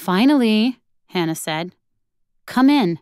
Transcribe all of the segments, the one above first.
Finally, Hannah said. Come in.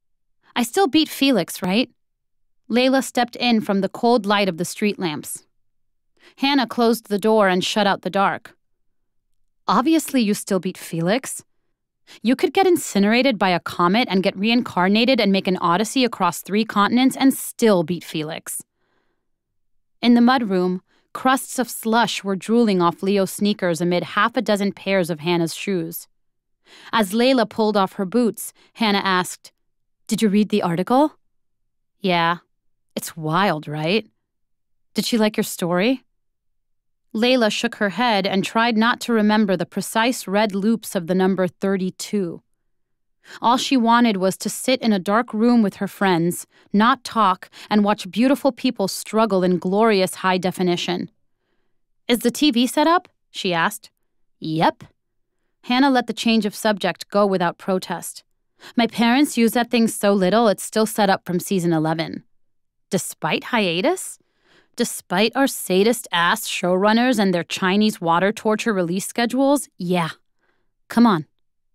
I still beat Felix, right? Laila stepped in from the cold light of the street lamps. Hannah closed the door and shut out the dark. Obviously you still beat Felix. You could get incinerated by a comet and get reincarnated and make an odyssey across 3 continents and still beat Felix. In the mudroom, crusts of slush were drooling off Leo's sneakers amid half a dozen pairs of Hannah's shoes. As Laila pulled off her boots, Hannah asked, Did you read the article? Yeah. It's wild, right? Did she like your story? Laila shook her head and tried not to remember the precise red loops of the number 32. All she wanted was to sit in a dark room with her friends, not talk, and watch beautiful people struggle in glorious high definition. Is the TV set up? She asked. Yep. Hannah let the change of subject go without protest. My parents use that thing so little it's still set up from season 11. Despite hiatus? Despite our sadist-ass showrunners and their Chinese water torture release schedules? Yeah. Come on.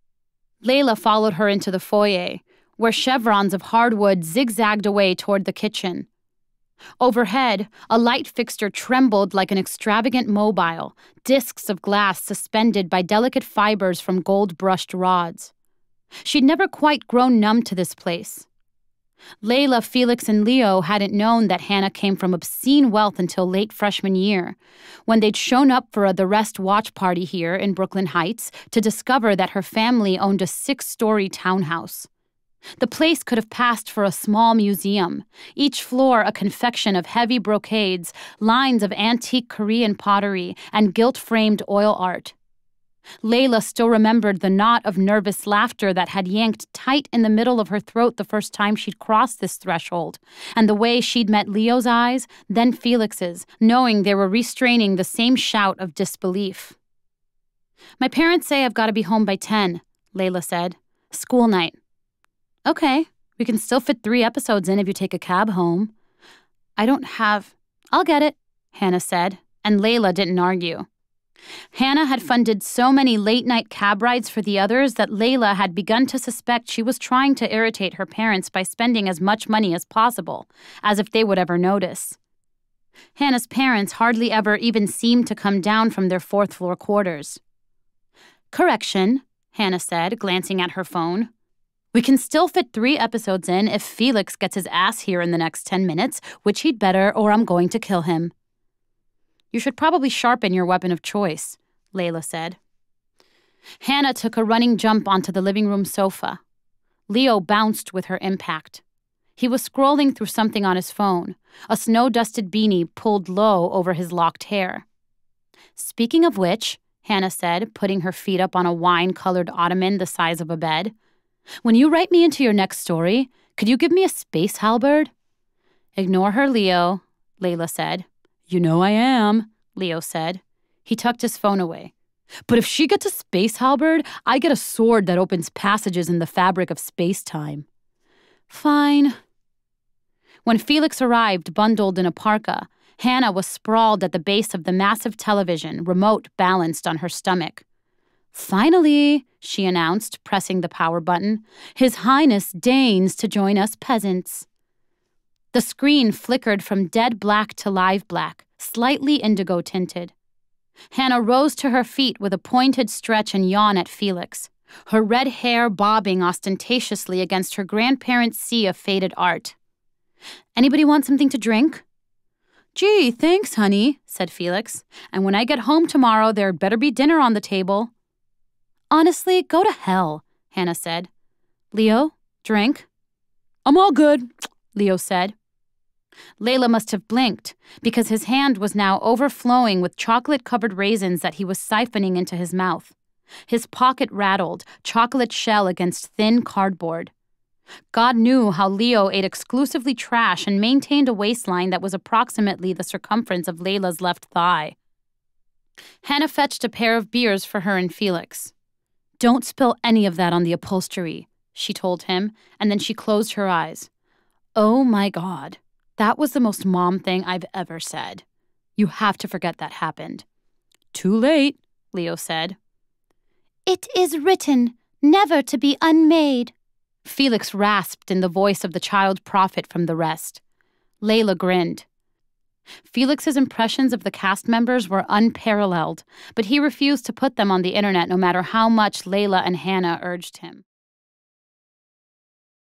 Laila followed her into the foyer, where chevrons of hardwood zigzagged away toward the kitchen. Overhead, a light fixture trembled like an extravagant mobile, discs of glass suspended by delicate fibers from gold-brushed rods. She'd never quite grown numb to this place. Laila, Felix, and Leo hadn't known that Hannah came from obscene wealth until late freshman year, when they'd shown up for a The Rest watch party here in Brooklyn Heights to discover that her family owned a 6-story townhouse. The place could have passed for a small museum, each floor a confection of heavy brocades, lines of antique Korean pottery, and gilt-framed oil art. Laila still remembered the knot of nervous laughter that had yanked tight in the middle of her throat the first time she'd crossed this threshold, and the way she'd met Leo's eyes, then Felix's, knowing they were restraining the same shout of disbelief. My parents say I've got to be home by 10, Laila said. School night. Okay, we can still fit 3 episodes in if you take a cab home. I'll get it, Hannah said, and Laila didn't argue. Hannah had funded so many late-night cab rides for the others that Laila had begun to suspect she was trying to irritate her parents by spending as much money as possible, as if they would ever notice. Hannah's parents hardly ever even seemed to come down from their 4th-floor quarters. Correction, Hannah said, glancing at her phone. We can still fit 3 episodes in if Felix gets his ass here in the next 10 minutes, which he'd better or I'm going to kill him. You should probably sharpen your weapon of choice, Laila said. Hannah took a running jump onto the living room sofa. Leo bounced with her impact. He was scrolling through something on his phone, a snow-dusted beanie pulled low over his locked hair. Speaking of which, Hannah said, putting her feet up on a wine-colored ottoman the size of a bed, when you write me into your next story, could you give me a space halberd? Ignore her, Leo, Laila said. You know I am, Leo said. He tucked his phone away. But if she gets a space halberd, I get a sword that opens passages in the fabric of space-time. Fine. When Felix arrived bundled in a parka, Hannah was sprawled at the base of the massive television, remote balanced on her stomach. Finally, she announced, pressing the power button, His Highness deigns to join us peasants. The screen flickered from dead black to live black, slightly indigo tinted. Hannah rose to her feet with a pointed stretch and yawn at Felix, her red hair bobbing ostentatiously against her grandparents' sea of faded art. Anybody want something to drink? Gee, thanks, honey, said Felix. And when I get home tomorrow, there'd better be dinner on the table. Honestly, go to hell, Hannah said. Leo, drink? I'm all good, Leo said. Laila must have blinked, because his hand was now overflowing with chocolate-covered raisins that he was siphoning into his mouth. His pocket rattled, chocolate shell against thin cardboard. God knew how Leo ate exclusively trash and maintained a waistline that was approximately the circumference of Layla's left thigh. Hannah fetched a pair of beers for her and Felix. Don't spill any of that on the upholstery, she told him, and then she closed her eyes. Oh my God. That was the most mom thing I've ever said. You have to forget that happened. Too late, Leo said. "It is written, never to be unmade," Felix rasped in the voice of the child prophet from the rest. Laila grinned. Felix's impressions of the cast members were unparalleled, but he refused to put them on the internet no matter how much Laila and Hannah urged him.